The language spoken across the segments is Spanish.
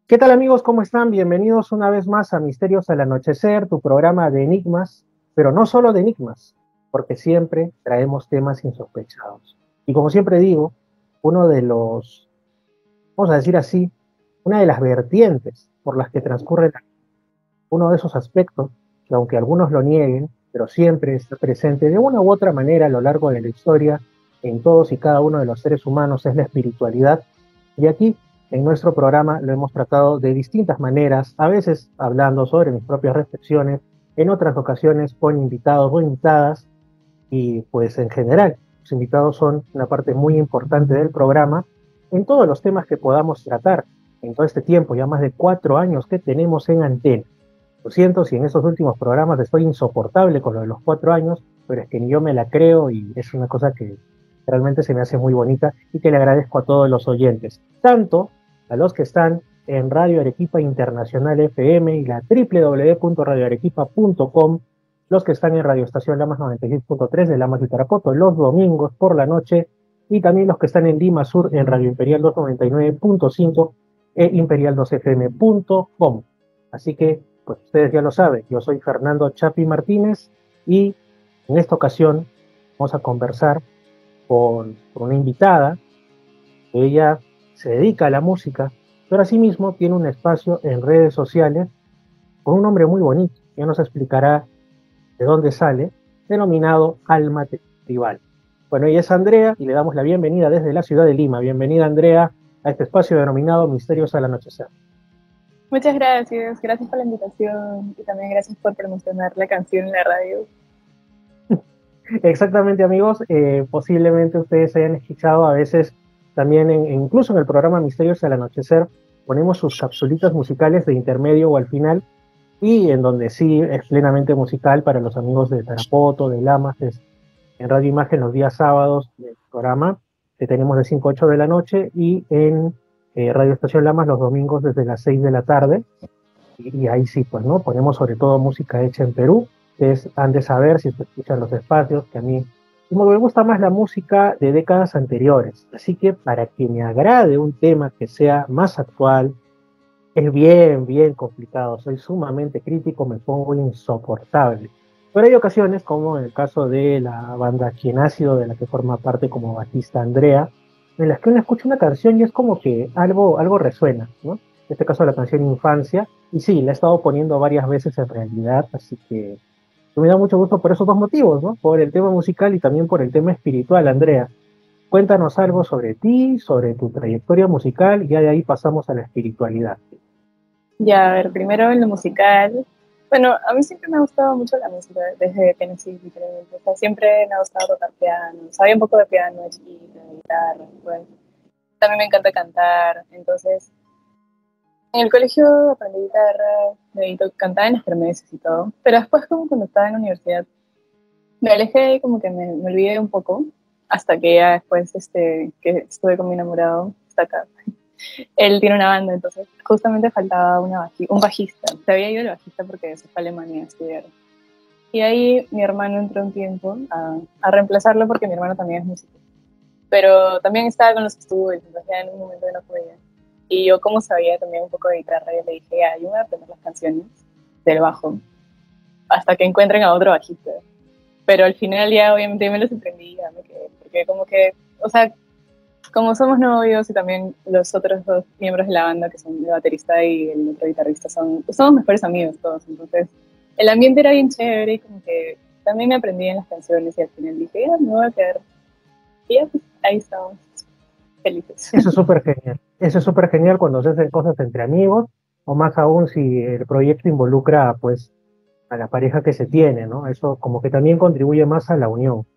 ¿Qué tal amigos? ¿Cómo están? Bienvenidos una vez más a Misterios al Anochecer, tu programa de enigmas, pero no solo de enigmas, porque siempre traemos temas insospechados. Y como siempre digo, uno de los, vamos a decir así, una de las vertientes por las que transcurre uno de esos aspectos, que aunque algunos lo nieguen, pero siempre está presente de una u otra manera a lo largo de la historia en todos y cada uno de los seres humanos, es la espiritualidad. Y aquí, en nuestro programa, lo hemos tratado de distintas maneras, a veces hablando sobre mis propias reflexiones, en otras ocasiones con invitados o invitadas, y pues en general, los invitados son una parte muy importante del programa en todos los temas que podamos tratar en todo este tiempo, ya más de 4 años que tenemos en antena. Lo siento si en estos últimos programas estoy insoportable con lo de los 4 años, pero es que ni yo me la creo y es una cosa que realmente se me hace muy bonita y que le agradezco a todos los oyentes, tanto a los que están en Radio Arequipa Internacional FM y la www.radioarequipa.com, los que están en Radio Estación Lamas 96.3 de Lamas y Tarapoto los domingos por la noche, y también los que están en Lima Sur en Radio Imperial 299.5 e imperial2fm.com. Así que, pues ustedes ya lo saben, yo soy Fernando Chapi Martínez y en esta ocasión vamos a conversar con una invitada. Ella se dedica a la música, pero asimismo tiene un espacio en redes sociales con un nombre muy bonito. Ya nos explicará de dónde sale, denominado Alma Tribal. Bueno, ella es Andrea y le damos la bienvenida desde la ciudad de Lima. Bienvenida, Andrea, a este espacio denominado Misterios al Anochecer. Muchas gracias, gracias por la invitación y también gracias por promocionar la canción en la radio. Exactamente, amigos. Posiblemente ustedes hayan escuchado a veces también, incluso en el programa Misterios al Anochecer, ponemos sus capsulitas musicales de intermedio o al final, y en donde sí es plenamente musical para los amigos de Tarapoto, de Lamas, es en Radio Imagen los días sábados del programa, que tenemos de 5 a 8 de la noche, y en Radio Estación Lamas los domingos desde las 6 de la tarde. Y ahí sí, pues, ¿no? Ponemos sobre todo música hecha en Perú. Ustedes han de saber, si escuchan los espacios, que a mí como me gusta más la música de décadas anteriores. Así que para que me agrade un tema que sea más actual, es bien, bien complicado. Soy sumamente crítico, me pongo insoportable. Pero hay ocasiones, como en el caso de la banda Quien Ácido, de la que forma parte como bajista Andrea, en las que uno escucha una canción y es como que algo resuena, ¿no? En este caso la canción Infancia, y sí, la he estado poniendo varias veces en realidad, así que me da mucho gusto por esos dos motivos, ¿no? Por el tema musical y también por el tema espiritual, Andrea. Cuéntanos algo sobre ti, sobre tu trayectoria musical, y ya de ahí pasamos a la espiritualidad. Ya, a ver, primero en lo musical. Bueno, a mí siempre me ha gustado mucho la música, desde que nací, literalmente. O sea, siempre me ha gustado tocar piano. Sabía un poco de piano, de chiquita, de guitarra, pues. También me encanta cantar. Entonces, en el colegio aprendí guitarra, cantaba en las kermeses y todo. Pero después, como cuando estaba en la universidad, me alejé y como que me olvidé un poco. Hasta que ya después, que estuve con mi enamorado, hasta acá. Él tiene una banda, entonces justamente faltaba un bajista. Se había ido el bajista porque se fue a Alemania a estudiar. Y ahí mi hermano entró un tiempo a reemplazarlo porque mi hermano también es músico. Pero también estaba con los estudios, entonces ya en un momento no podía. Y yo como sabía también un poco de guitarra, yo le dije, yo me voy a aprender las canciones del bajo hasta que encuentren a otro bajista. Pero al final ya obviamente me los aprendí, ya me quedé, porque como que, o sea, como somos novios y también los otros dos miembros de la banda, que son el baterista y el otro guitarrista, somos mejores amigos todos. Entonces, el ambiente era bien chévere y como que también me aprendí en las canciones y al final dije, ya, me voy a quedar. Y ya, pues, ahí estamos, felices. Eso es súper genial. Eso es súper genial cuando se hacen cosas entre amigos, o más aún si el proyecto involucra, pues, a la pareja que se tiene, ¿no? Eso como que también contribuye más a la unión.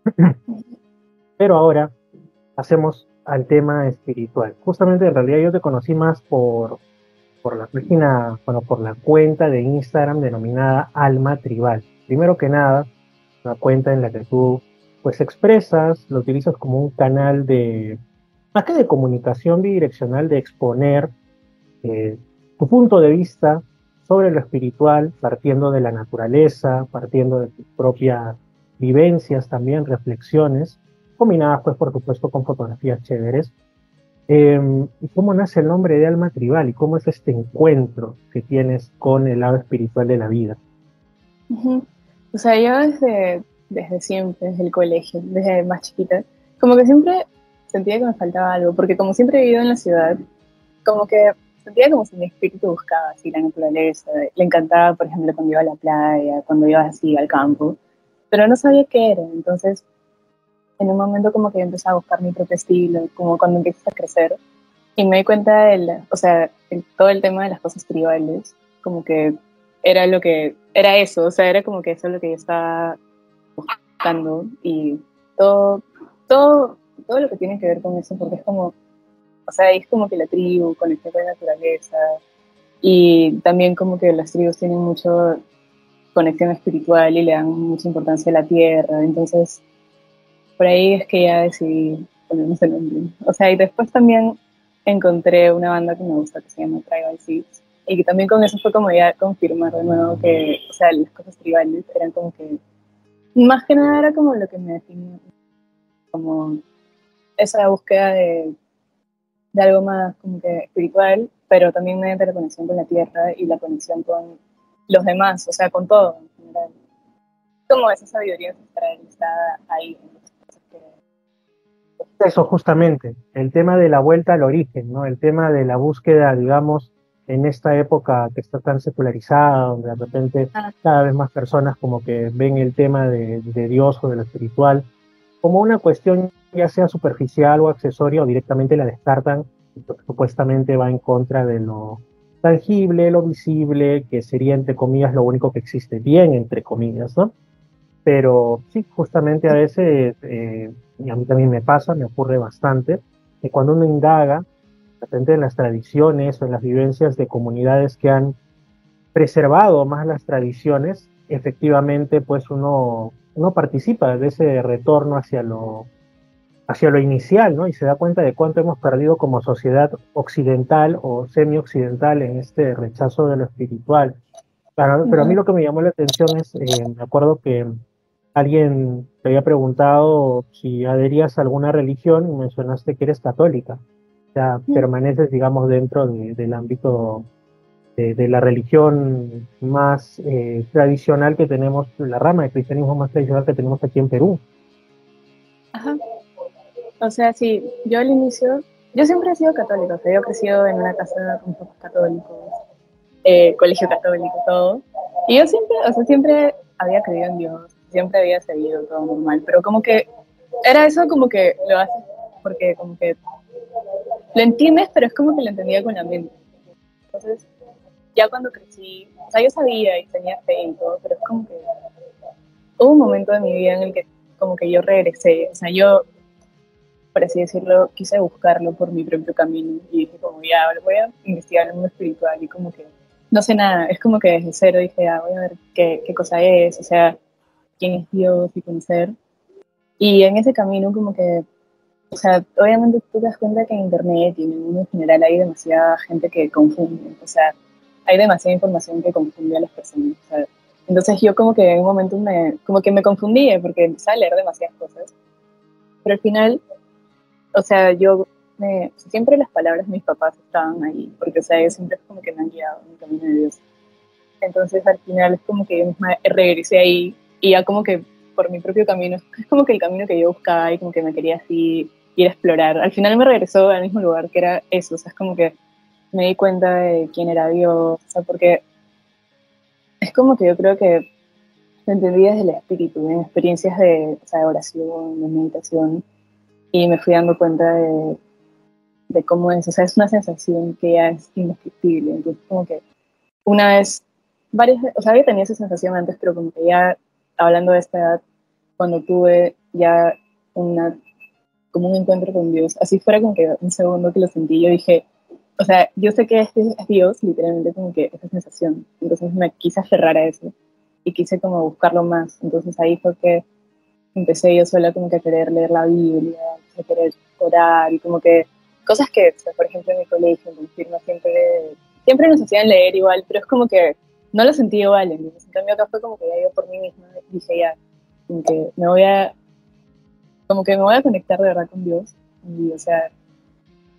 Pero ahora pasemos al tema espiritual. Justamente en realidad yo te conocí más por la página, bueno, por la cuenta de Instagram denominada Alma Tribal. Primero que nada, una cuenta en la que tú pues expresas, lo utilizas como un canal de, más que de comunicación bidireccional, de exponer eh, tu punto de vista sobre lo espiritual, partiendo de la naturaleza, partiendo de tus propias vivencias, también reflexiones, combinadas pues por supuesto con fotografías chéveres. ¿Y cómo nace el nombre de Alma Tribal? ¿Y cómo es este encuentro que tienes con el lado espiritual de la vida? Ujú. O sea, yo desde siempre, desde el colegio, desde más chiquita, como que siempre sentía que me faltaba algo, porque como siempre he vivido en la ciudad, como que sentía como si mi espíritu buscaba así la naturaleza. Le encantaba, por ejemplo, cuando iba a la playa, cuando iba así al campo, pero no sabía qué era. Entonces, en un momento como que empecé a buscar mi propio estilo, como cuando empiezas a crecer, y me di cuenta o sea, todo el tema de las cosas tribales, como que era lo que, era eso, o sea, era como que eso es lo que yo estaba buscando, y todo, todo, todo lo que tiene que ver con eso, porque es como, o sea, es como que la tribu, conecté con la naturaleza, y también como que las tribus tienen mucho conexión espiritual y le dan mucha importancia a la tierra, entonces por ahí es que ya decidí ponernos el nombre. O sea, y después también encontré una banda que me gusta que se llama Tribal Seeds, y que también con eso fue como ya confirmar de nuevo que, o sea, las cosas tribales eran como que, más que nada era como lo que me definía, como esa búsqueda de algo más como que espiritual, pero también mediante la conexión con la tierra y la conexión con los demás, o sea, con todo en general. Como esa sabiduría ancestral está ahí. Eso justamente, el tema de la vuelta al origen, ¿no? El tema de la búsqueda, digamos, en esta época que está tan secularizada, donde de repente Ah, cada vez más personas como que ven el tema de Dios o de lo espiritual como una cuestión ya sea superficial o accesoria o directamente la descartan, porque supuestamente va en contra de lo tangible, lo visible, que sería entre comillas lo único que existe bien, entre comillas, ¿no? Pero sí, justamente a veces, y a mí también me pasa, me ocurre bastante, que cuando uno indaga, de repente en las tradiciones o en las vivencias de comunidades que han preservado más las tradiciones, efectivamente, pues uno participa de ese retorno hacia lo inicial, ¿no? Y se da cuenta de cuánto hemos perdido como sociedad occidental o semi-occidental en este rechazo de lo espiritual. Pero a mí ujú. lo que me llamó la atención es, me acuerdo que alguien te había preguntado si adherías a alguna religión y mencionaste que eres católica. O sea, permaneces, digamos, dentro del ámbito de la religión más tradicional que tenemos, la rama de cristianismo más tradicional que tenemos aquí en Perú. Ajá. O sea, sí, yo al inicio, yo siempre he sido católica, o sea, yo he crecido en una casa con papás católicos, colegio católico, todo. Y yo siempre, o sea, siempre había creído en Dios, siempre había seguido todo normal, pero como que era eso como que lo haces porque como que lo entiendes, pero es como que lo entendía con la mente. Entonces, ya cuando crecí, o sea, yo sabía y tenía fe y todo, pero es como que hubo un momento de mi vida en el que como que yo regresé, o sea, yo por así decirlo, quise buscarlo por mi propio camino y dije como, ya, voy a investigar el mundo espiritual y como que no sé nada, es como que desde cero dije, voy a ver qué cosa es, o sea, quién es Dios y conocer. Y en ese camino como que, o sea, obviamente tú te das cuenta que en Internet y en el mundo en general hay demasiada gente que confunde, o sea, hay demasiada información que confunde a las personas, o sea, entonces yo como que en un momento como que me confundí porque empecé a leer demasiadas cosas, pero al final o sea, siempre las palabras de mis papás estaban ahí, porque, o sea, ellos siempre es como que me han guiado en el camino de Dios. Entonces, al final es como que yo misma regresé ahí y ya como que por mi propio camino, es como que el camino que yo buscaba y como que me quería así ir a explorar. Al final me regresó al mismo lugar que era eso, o sea, es como que me di cuenta de quién era Dios, o sea, porque es como que yo creo que lo entendí desde el espíritu, en experiencias o sea, de oración, de meditación, y me fui dando cuenta de cómo es, o sea, es una sensación que ya es indescriptible, entonces como que una vez, varias veces, o sea, había tenido esa sensación antes, pero como que ya hablando de esta edad, cuando tuve ya una, como un encuentro con Dios, así fuera como que un segundo que lo sentí, yo dije, o sea, yo sé que este es Dios, literalmente como que esa sensación, entonces me quise aferrar a eso y quise como buscarlo más, entonces ahí fue que empecé yo sola como que a querer leer la Biblia, a querer orar y como que cosas que, o sea, por ejemplo, en mi colegio, en mi firma, siempre nos hacían leer igual, pero es como que no lo sentí igual, entonces en cambio acá fue como que ya yo por mí misma dije ya, como que como que me voy a conectar de verdad con Dios, y, o sea,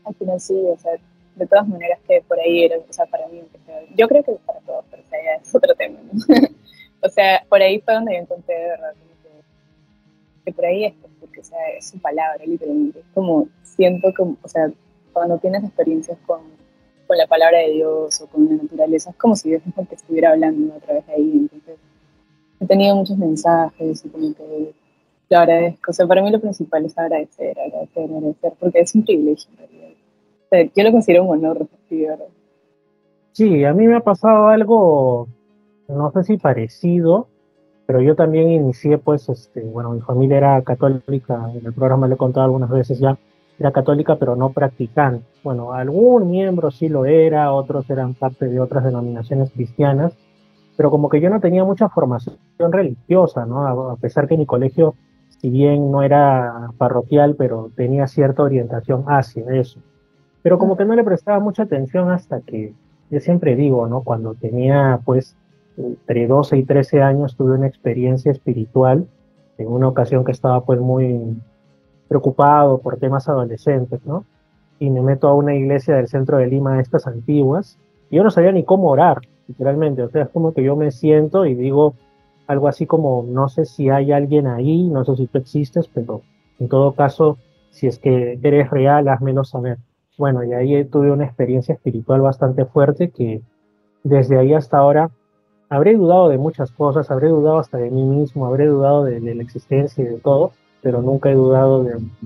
al final sí, o sea, de todas maneras que por ahí era, o sea, para mí, yo creo que para todos, pero o sea, ya es otro tema, ¿no? O sea, por ahí fue donde yo encontré de verdad como que por ahí es, porque, o sea, es su palabra, literalmente. Es como, siento como, o sea, cuando tienes experiencias con la palabra de Dios o con la naturaleza, es como si Dios mismo te estuviera hablando a través de ahí. Entonces, he tenido muchos mensajes y como que lo agradezco. O sea, para mí lo principal es agradecer, agradecer, agradecer, porque es un privilegio en realidad. O sea, yo lo considero un honor, sí, de verdad. Sí, a mí me ha pasado algo, no sé si parecido, pero yo también inicié, pues, bueno, mi familia era católica, en el programa le he contado algunas veces ya, era católica, pero no practicante. Bueno, algún miembro sí lo era, otros eran parte de otras denominaciones cristianas, pero como que yo no tenía mucha formación religiosa, ¿no? A pesar que mi colegio, si bien no era parroquial, pero tenía cierta orientación hacia eso. Pero como que no le prestaba mucha atención hasta que, yo siempre digo, ¿no? Cuando tenía, pues, entre 12 y 13 años, tuve una experiencia espiritual en una ocasión que estaba, pues, muy preocupado por temas adolescentes, ¿no? Y me meto a una iglesia del centro de Lima, de estas antiguas, y yo no sabía ni cómo orar, literalmente. O sea, es como que yo me siento y digo algo así como, no sé si hay alguien ahí, no sé si tú existes, pero en todo caso, si es que eres real, házmelo saber. Bueno, y ahí tuve una experiencia espiritual bastante fuerte que desde ahí hasta ahora habré dudado de muchas cosas, habré dudado hasta de mí mismo, habré dudado de la existencia y de todo, pero nunca he dudado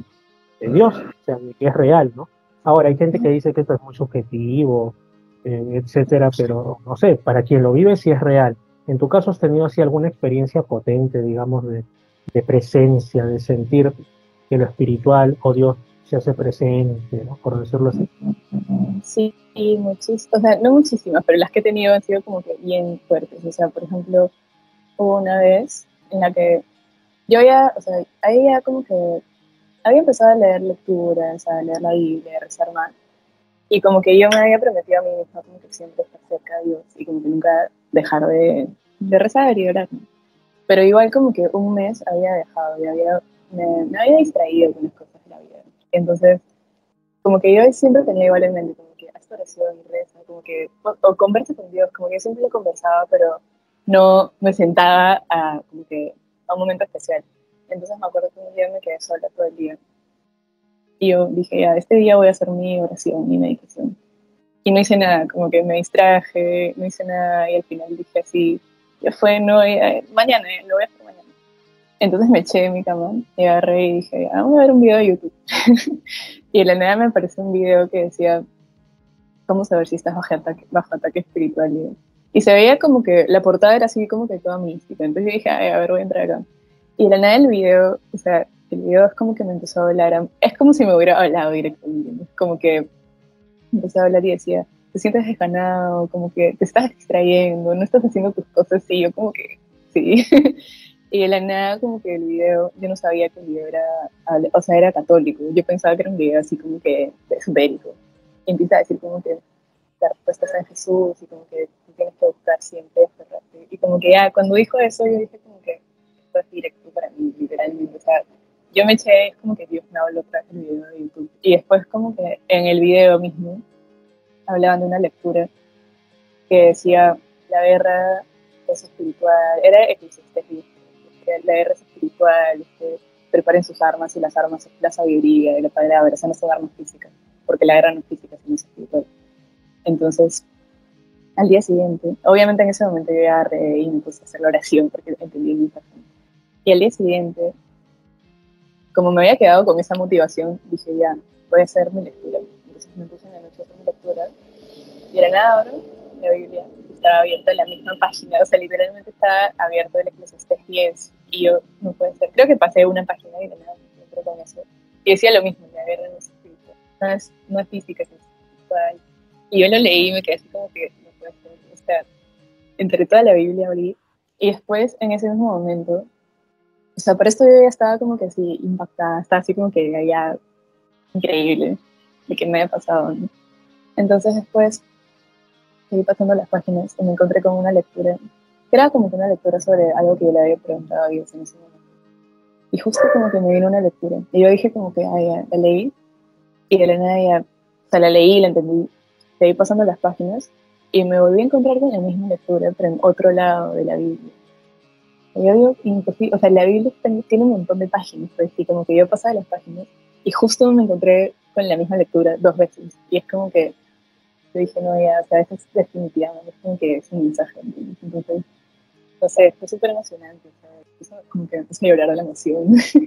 de Dios, o sea, de que es real, ¿no? Ahora, hay gente que dice que esto es muy subjetivo, etcétera, pero no sé, para quien lo vive sí es real. En tu caso, ¿has tenido así alguna experiencia potente, digamos, de presencia, de sentir que lo espiritual o Dios se hace presente, ¿no? Por decirlo así. Sí, muchísimas, o sea, no muchísimas, pero las que he tenido han sido como que bien fuertes. O sea, por ejemplo, hubo una vez en la que yo ya, o sea, ahí ya como que había empezado a leer lecturas, a leer la Biblia, a rezar más. Y como que yo me había prometido a mí misma como que siempre estar cerca de Dios y como que nunca dejar de rezar y orar, ¿no? Pero igual como que un mes había dejado y me había distraído con las cosas de la vida. Entonces, como que yo siempre tenía igual en mente, como que haz oración y reza, como que, o conversa con Dios, como que yo siempre lo conversaba, pero no me sentaba a, como que, a un momento especial. Entonces me acuerdo que un día me quedé sola todo el día. Y yo dije, ya, este día voy a hacer mi oración, mi meditación. Y no hice nada, como que me distraje, no hice nada y al final dije así, ya fue, no, mañana, lo voy a hacer mañana. Entonces me eché en mi cama y agarré y dije, vamos a ver un video de YouTube. Y de la nada me apareció un video que decía, ¿cómo saber si estás bajo ataque espiritual? Y se veía como que la portada era así como que toda mística. Entonces yo dije, ay, a ver, voy a entrar acá. Y de la nada el video, o sea, el video es como que me empezó a hablar, es como si me hubiera hablado directamente, ¿no? Como que empezó a hablar y decía, te sientes desganado, como que te estás distrayendo, no estás haciendo tus cosas, y yo como que, sí. Y de la nada, como que el video, yo no sabía que el video era, o sea, era católico. Yo pensaba que era un video así como que esotérico. Y empieza a decir como que la respuesta está en Jesús y como que tú tienes que buscar siempre aferrarte. Y como que ya, cuando dijo eso, yo dije como que esto es directo para mí, literalmente. O sea, yo me eché como que Dios me habló tras el video de YouTube. Y después como que en el video mismo hablaban de una lectura que decía la guerra es espiritual, era Eclesiastés, la guerra es espiritual, preparen sus armas y las armas es la sabiduría y la palabra, o sea, no son armas físicas, porque la guerra no es física, sino es espiritual. Entonces, al día siguiente, obviamente en ese momento yo ya reí y me puse a hacer la oración porque entendí mi pasión. Y al día siguiente, como me había quedado con esa motivación, dije ya, voy a hacer mi lectura. Entonces me puse en la noche a hacer mi lectura y de la nada abro la Biblia, estaba abierta en la misma página, o sea, literalmente estaba abierto el Eclesiastés 10 y yo, no puede ser, creo que pasé una página y de nada me encontré con eso. Y decía lo mismo, la guerra no es espiritual, no es física, es espiritual. Y yo lo leí y me quedé así como que, no puede ser, o sea, entre toda la Biblia abrí y después en ese mismo momento, o sea, por esto yo ya estaba como que así impactada, estaba así como que ya increíble de que me haya pasado, ¿no? Entonces después seguí pasando las páginas y me encontré con una lectura, que era como que una lectura sobre algo que yo le había preguntado a Dios en ese momento. Y justo como que me vino una lectura. Y yo dije como que, ay, ya, la leí. Y de la nada ya O sea, la leí, la entendí, seguí pasando las páginas y me volví a encontrar con la misma lectura, pero en otro lado de la Biblia. Y yo digo, imposible, o sea, la Biblia tiene un montón de páginas, pues, y como que yo pasaba las páginas y justo me encontré con la misma lectura 2 veces. Y es como que yo dije, no, ya, o sea, eso es definitivamente, es como que es un mensaje. Entonces, no sé, fue súper emocionante, o sea, como que empecé a llorar de la emoción.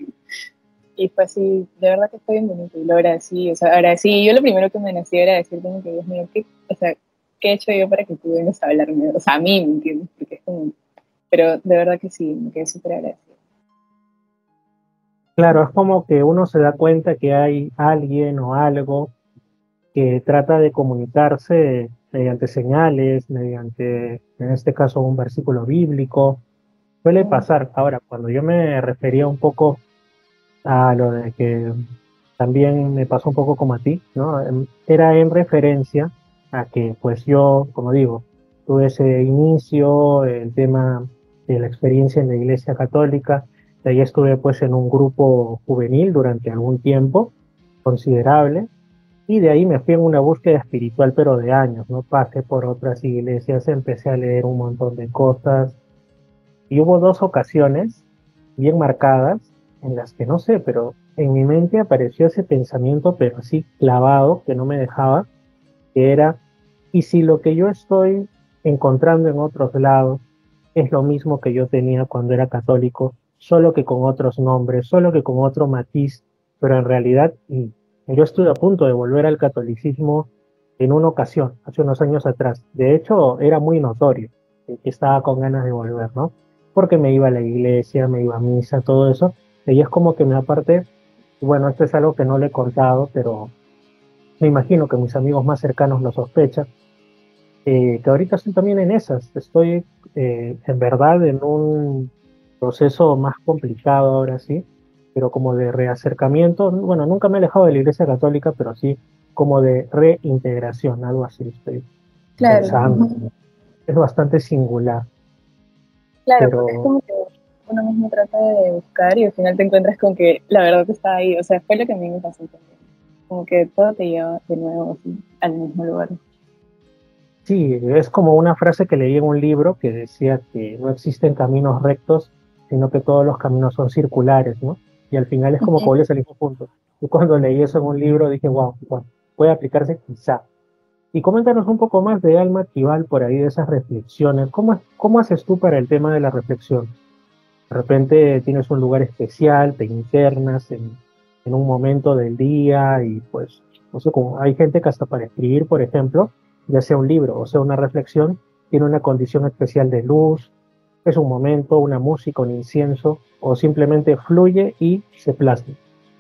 Y fue así, de verdad que fue bien bonito y lo agradecí, o sea, agradecí. Y yo lo primero que me nació era decir como que, Dios mío, o sea, ¿qué he hecho yo para que tú vengas a hablarme? O sea, a mí, ¿me entiendes? Porque es como, pero de verdad que sí, me quedé súper agradecida. Claro, es como que uno se da cuenta que hay alguien o algo que trata de comunicarse mediante señales, mediante, en este caso, un versículo bíblico. Suele Mm, pasar. Ahora, cuando yo me refería un poco a lo de que también me pasó un poco como a ti, ¿no? Era en referencia a que, pues yo, como digo, tuve ese inicio, el tema de la experiencia en la Iglesia Católica, de ahí estuve pues en un grupo juvenil durante algún tiempo considerable, y de ahí me fui en una búsqueda espiritual, pero de años, ¿no? Pasé por otras iglesias, empecé a leer un montón de cosas, y hubo dos ocasiones bien marcadas en las que no sé, pero en mi mente apareció ese pensamiento, pero así clavado, que no me dejaba, que era, ¿y si lo que yo estoy encontrando en otros lados es lo mismo que yo tenía cuando era católico, solo que con otros nombres, solo que con otro matiz, pero en realidad yo estuve a punto de volver al catolicismo en una ocasión, hace unos años atrás. De hecho, era muy notorio que estaba con ganas de volver, ¿no? Porque me iba a la iglesia, me iba a misa, todo eso. Y es como que me aparté. Bueno, esto es algo que no le he contado, pero me imagino que mis amigos más cercanos lo sospechan, que ahorita estoy también en esas. Estoy en verdad en un proceso más complicado ahora sí, pero como de reacercamiento. Bueno, nunca me he alejado de la Iglesia Católica, pero sí como de reintegración, algo así estoy claro, pensando. ujú. Es bastante singular, Claro, porque es pero como que uno mismo trata de buscar y al final te encuentras con que la verdad está ahí. O sea, fue lo que a mí me pasó también. Como que todo te lleva de nuevo así, al mismo lugar. sí, es como una frase que leí en un libro que decía que no existen caminos rectos, sino que todos los caminos son circulares, ¿no? Y al final es como que Ujú. vuelves al mismo punto. Y cuando leí eso en un libro dije, wow, wow, puede aplicarse quizá. Y coméntanos un poco más de Alma Tibal por ahí, de esas reflexiones. ¿Cómo haces tú para el tema de la reflexión? De repente tienes un lugar especial, te internas en un momento del día y pues, no sé, como hay gente que hasta para escribir, por ejemplo, ya sea un libro o sea una reflexión, tiene una condición especial de luz, es un momento, una música, un incienso, o simplemente fluye y se plasma.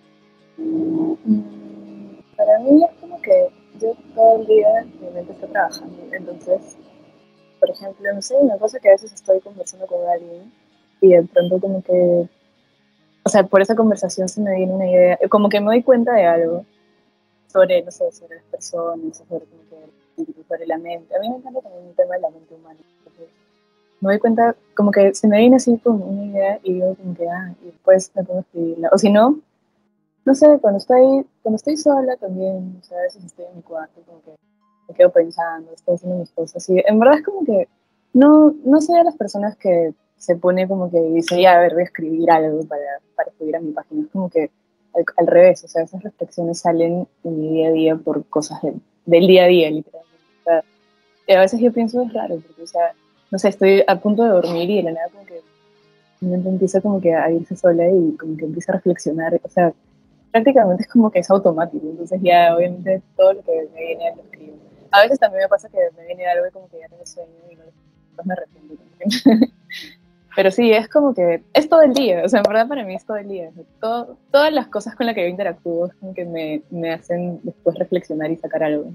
Para mí es como que yo todo el día mi mente está trabajando. Entonces, por ejemplo, no sé, una cosa que a veces estoy conversando con alguien y de pronto como que, o sea, por esa conversación se me viene una idea, como que me doy cuenta de algo sobre, no sé, sobre las personas, sobre, como que, sobre la mente. A mí me encanta también el tema de la mente humana. Entonces, me doy cuenta, como que se me viene así como una idea y digo como que, y después me pongo a escribirla. O si no, no sé, cuando estoy sola también, o sea, a veces estoy en mi cuarto, como que me quedo pensando, estoy haciendo mis cosas. Y en verdad es como que no soy de las personas que se pone como que dice, ya, a ver, voy a escribir algo para subir a mi página. Es como que al revés, o sea, esas reflexiones salen en mi día a día por cosas del día a día, literalmente. O sea, y a veces yo pienso, es raro, porque, o sea, no sé, estoy a punto de dormir y de la nada como que mi mente empieza como que a irse sola y como que empieza a reflexionar. O sea, prácticamente es como que es automático, entonces ya obviamente todo lo que me viene lo escribo. A veces también me pasa que me viene algo y como que ya tengo sueño y no, después me arrepiento. Pero sí, es como que es todo el día, o sea, en verdad para mí es todo el día. O sea, todas las cosas con las que yo interactúo es como que me hacen después reflexionar y sacar algo.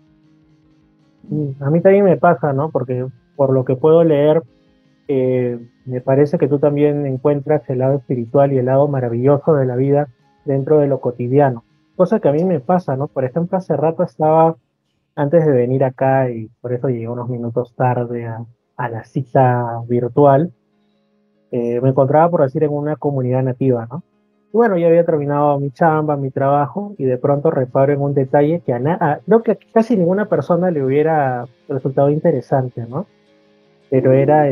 Y a mí también me pasa, ¿no? Porque por lo que puedo leer, me parece que tú también encuentras el lado espiritual y el lado maravilloso de la vida dentro de lo cotidiano. Cosa que a mí me pasa, ¿no? Por ejemplo, hace rato estaba, antes de venir acá, y por eso llegué unos minutos tarde a la cita virtual, me encontraba, por decir, en una comunidad nativa, ¿no? Y bueno, ya había terminado mi chamba, mi trabajo, y de pronto reparo en un detalle que creo que a casi ninguna persona le hubiera resultado interesante, ¿no? Pero era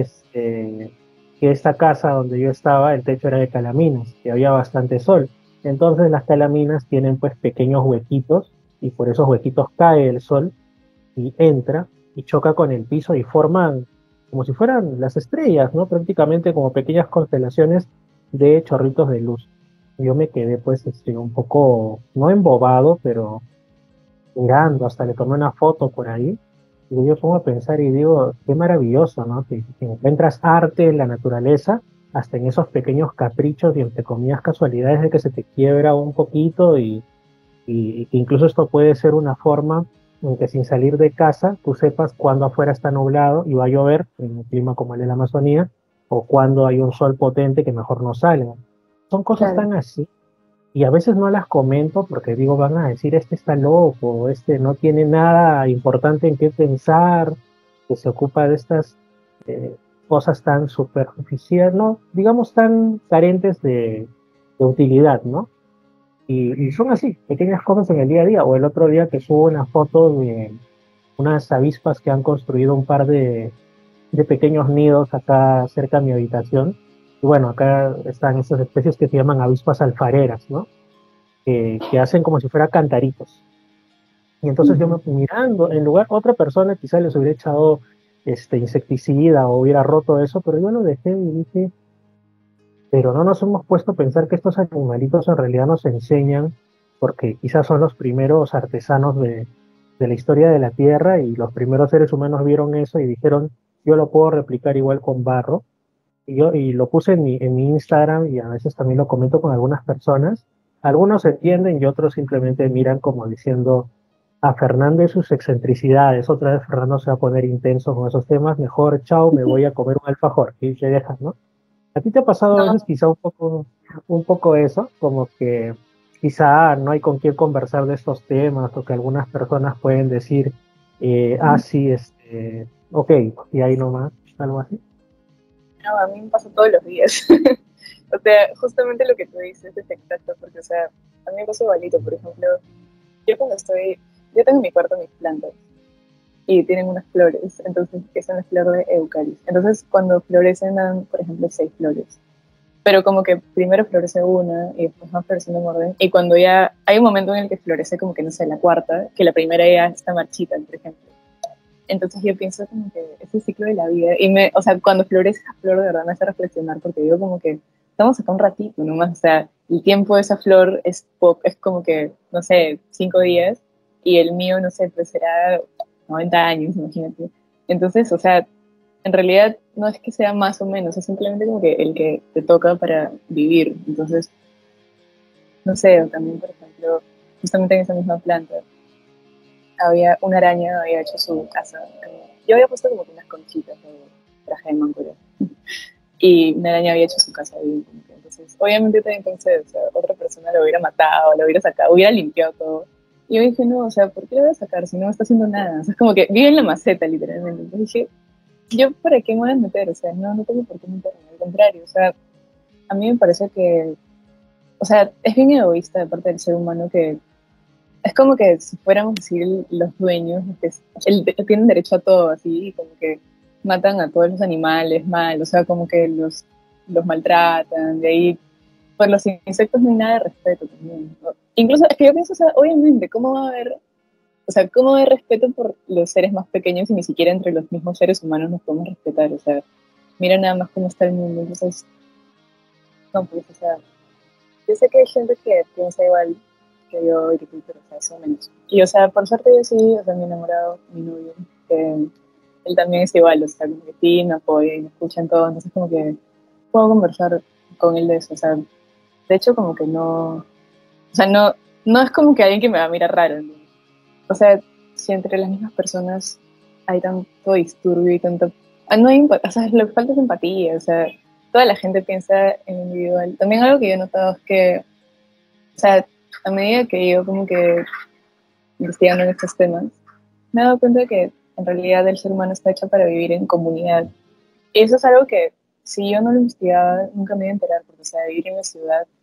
que esta casa donde yo estaba, el techo era de calaminas, y había bastante sol. Entonces las calaminas tienen pues pequeños huequitos, y por esos huequitos cae el sol y entra y choca con el piso y forman como si fueran las estrellas, ¿no? Prácticamente como pequeñas constelaciones de chorritos de luz. Yo me quedé pues un poco, no embobado, pero mirando, hasta le tomé una foto por ahí. Y yo pongo a pensar y digo, qué maravilloso, ¿no? Que encuentras arte en la naturaleza, hasta en esos pequeños caprichos y entre comillas casualidades de que se te quiebra un poquito y que incluso esto puede ser una forma en que sin salir de casa tú sepas cuándo afuera está nublado y va a llover en un clima como el de la Amazonía o cuando hay un sol potente que mejor no salga. Son cosas Claro. tan así y a veces no las comento porque digo, van a decir, este está loco, este no tiene nada importante en qué pensar, que se ocupa de estas eh, cosas tan superficiales, no, digamos tan carentes de utilidad, ¿no? Y son así, pequeñas cosas en el día a día. O el otro día que subo una foto de unas avispas que han construido un par de pequeños nidos acá cerca de mi habitación. Y bueno, acá están estas especies que se llaman avispas alfareras, ¿no? Que hacen como si fuera cantaritos. Y entonces yo me Ujú. fui mirando, en lugar, otra persona quizá les hubiera echado insecticida o hubiera roto eso, pero yo lo dejé y dije, pero no nos hemos puesto a pensar que estos animalitos en realidad nos enseñan, porque quizás son los primeros artesanos de la historia de la Tierra y los primeros seres humanos vieron eso y dijeron, yo lo puedo replicar igual con barro. Y lo puse en mi Instagram y a veces también lo comento con algunas personas. Algunos entienden y otros simplemente miran como diciendo a Fernando y sus excentricidades. Otra vez Fernando se va a poner intenso con esos temas. Mejor, chao, me voy a comer un alfajor. Y te dejas, ¿no? ¿A ti te ha pasado a veces No, quizá un poco eso? Como que quizá no hay con quién conversar de estos temas o que algunas personas pueden decir, sí, ok, y ahí nomás, algo así. no, a mí me pasa todos los días. O sea, justamente lo que tú dices es exacto, porque, o sea, a mí me pasa igualito, por ejemplo, yo tengo en mi cuarto mis plantas y tienen unas flores, entonces, que son las flores de eucalis. Entonces, cuando florecen, dan, por ejemplo, 6 flores. Pero como que primero florece una y después va floreciendo en orden. Y cuando ya hay un momento en el que florece como que, no sé, la cuarta, que la primera ya está marchita, por ejemplo. Entonces yo pienso como que es el ciclo de la vida. O sea, cuando florece esa flor de verdad me hace reflexionar porque digo como que estamos acá un ratito nomás. O sea, el tiempo de esa flor es como que, no sé, 5 días y el mío, no sé, pues será 90 años, imagínate. Entonces, o sea, en realidad no es que sea más o menos, es simplemente como que el que te toca para vivir. Entonces, no sé, o también, por ejemplo, justamente en esa misma planta había una araña, había hecho su casa. Yo había puesto como que unas conchitas de traje de mangoro. Y una araña había hecho su casa ahí. Entonces, obviamente también pensé, o sea, otra persona lo hubiera matado, lo hubiera sacado, hubiera limpiado todo. Y yo dije, no, o sea, ¿por qué lo voy a sacar si no me está haciendo nada? O sea, es como que vive en la maceta, literalmente. Entonces dije, ¿yo para qué me voy a meter? O sea, no, no tengo por qué meterme. Al contrario, o sea, a mí me parece que, o sea, es bien egoísta de parte del ser humano que es como que si fuéramos así los dueños, que tienen derecho a todo, así, como que matan a todos los animales mal, o sea, como que los maltratan, de ahí, por los insectos no hay nada de respeto también, ¿no? Incluso, es que yo pienso, o sea, obviamente, ¿cómo va a haber, o sea, cómo va a haber respeto por los seres más pequeños y ni siquiera entre los mismos seres humanos nos podemos respetar? O sea, mira nada más cómo está el mundo, entonces, no, pues, o sea, yo sé que hay gente que piensa igual que yo y que tú, pero o sea, son menos. Y o sea, por suerte yo sí, o sea, mi enamorado, mi novio, que él también es igual, o sea, como que sí, me apoya y me escucha en todo, entonces como que puedo conversar con él de eso, o sea, de hecho como que no, o sea, no, no es como que alguien que me va a mirar raro, ¿no? O sea, si entre las mismas personas hay tanto disturbio y tanto, no hay, o sea, lo que falta es empatía, o sea, toda la gente piensa en individual. También algo que yo he notado es que, o sea, a medida que yo como que investigando en estos temas, me he dado cuenta de que en realidad el ser humano está hecho para vivir en comunidad. Y eso es algo que si yo no lo investigaba, nunca me iba a enterar, porque, o sea, vivir en la ciudad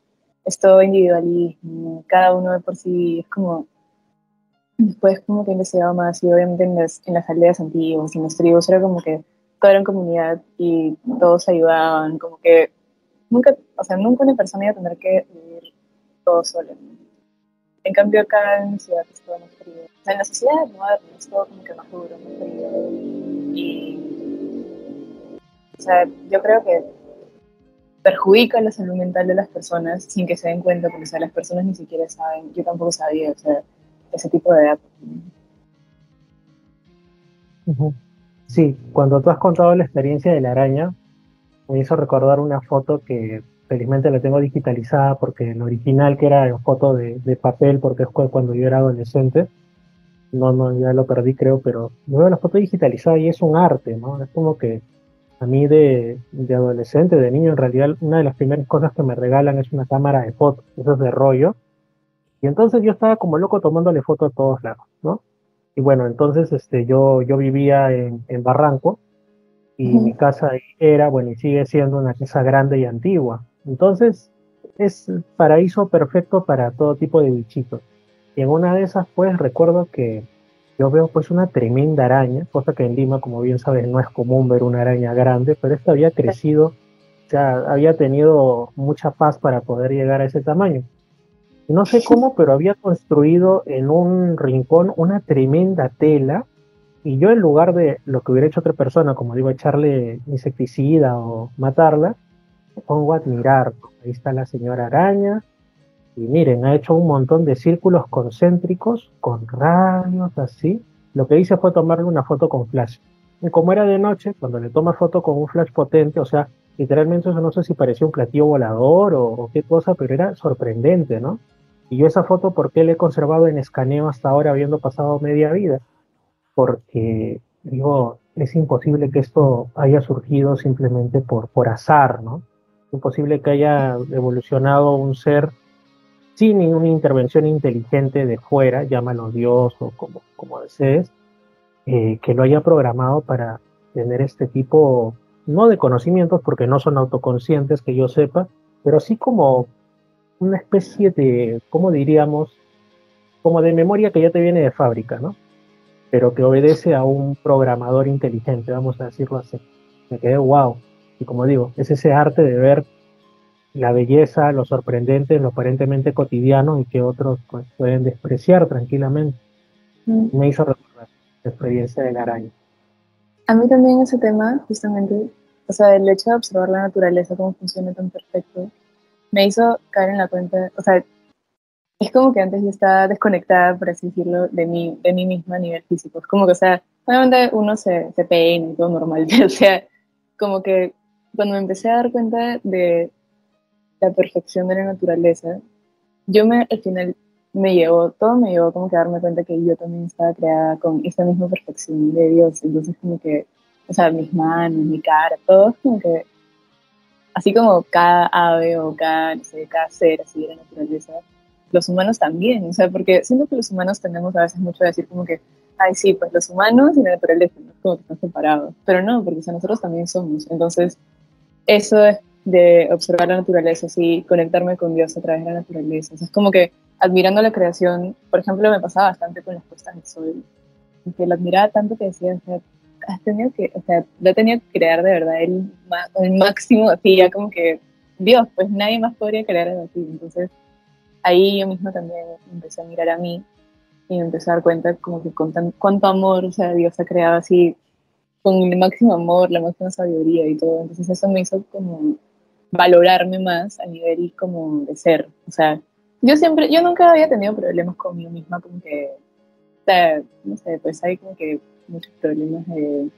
es todo individualismo, cada uno de por sí, es como, después como que he investigado más y obviamente en las aldeas antiguas, en los tribus, era como que toda era en comunidad y todos se ayudaban, como que nunca, o sea, nunca una persona iba a tener que vivir todo solo, ¿no? En cambio acá en la ciudad es todo más frío. O sea, en la sociedad moderna es todo como que más duro, más frío. Y, o sea, yo creo que perjudica la salud mental de las personas sin que se den cuenta, porque o sea, las personas ni siquiera saben, yo tampoco sabía, o sea, ese tipo de datos. Ujú. Sí, cuando tú has contado la experiencia de la araña, me hizo recordar una foto que felizmente la tengo digitalizada porque el original que era en foto de papel, porque fue cuando yo era adolescente, no, ya lo perdí creo, pero yo veo la foto digitalizada y es un arte, ¿no? Es como que a mí de adolescente, de niño, en realidad una de las primeras cosas que me regalan es una cámara de fotos, eso es de rollo, y entonces yo estaba como loco tomándole foto a todos lados, ¿no? Y bueno, entonces yo vivía en Barranco y mi Ujú. casa ahí era, bueno, y sigue siendo una casa grande y antigua. Entonces es el paraíso perfecto para todo tipo de bichitos. Y en una de esas, pues recuerdo que yo veo pues una tremenda araña, cosa que en Lima, como bien sabes, no es común ver una araña grande, pero esta había crecido, o sea, había tenido mucha paz para poder llegar a ese tamaño. Y no sé cómo, pero había construido en un rincón una tremenda tela y yo en lugar de lo que hubiera hecho otra persona, como digo, echarle insecticida o matarla, me pongo a admirar. Ahí está la señora araña y miren, ha hecho un montón de círculos concéntricos con rayos así. Lo que hice fue tomarle una foto con flash. Y como era de noche, cuando le tomas foto con un flash potente, o sea, literalmente eso no sé si parecía un platillo volador o qué cosa, pero era sorprendente, ¿no? Y yo esa foto, ¿por qué la he conservado en escaneo hasta ahora, habiendo pasado media vida? Porque digo, es imposible que esto haya surgido simplemente por azar, ¿no? Es imposible que haya evolucionado un ser sin ninguna intervención inteligente de fuera, llámalo Dios o como desees, que lo haya programado para tener este tipo, no de conocimientos, porque no son autoconscientes que yo sepa, pero sí como una especie de, ¿cómo diríamos? Como de memoria que ya te viene de fábrica, ¿no? Pero que obedece a un programador inteligente, vamos a decirlo así. Me quedé wow. Y como digo, es ese arte de ver la belleza, lo sorprendente, lo aparentemente cotidiano y que otros pues, pueden despreciar tranquilamente. Me hizo recordar la experiencia de la araña. A mí también ese tema, justamente, o sea, el hecho de observar la naturaleza, cómo funciona tan perfecto, me hizo caer en la cuenta, o sea, es como que antes yo estaba desconectada, por así decirlo, de mí misma a nivel físico. Es como que, o sea, obviamente uno se peina y todo normal, pero o sea, como que cuando me empecé a dar cuenta de la perfección de la naturaleza, al final todo me llevó como que a darme cuenta que yo también estaba creada con esa misma perfección de Dios. Entonces como que, o sea, mis manos, mi cara, todo es como que, así como cada ave o cada, no sé, cada ser así de la naturaleza, los humanos también, o sea, porque siento que los humanos tenemos a veces mucho a decir como que, ay, sí, pues los humanos y la naturaleza, ¿no? Como que están separados, pero no, porque o sea, nosotros también somos. Entonces, eso es de observar la naturaleza, así, conectarme con Dios a través de la naturaleza. O sea, es como que admirando la creación, por ejemplo, me pasaba bastante con las puestas del sol, que la admiraba tanto que decía, o sea, has tenido que, o sea, lo he tenido que crear de verdad el máximo, así, ya como que Dios, pues nadie más podría crear algo así. Entonces, ahí yo misma también empecé a mirar a mí y me empecé a dar cuenta como que cuánto amor, o sea, Dios ha creado así, con el máximo amor, la máxima sabiduría y todo. Entonces eso me hizo como valorarme más a nivel como de ser. O sea, yo nunca había tenido problemas conmigo misma, como que, o sea, no sé, pues hay como que muchos problemas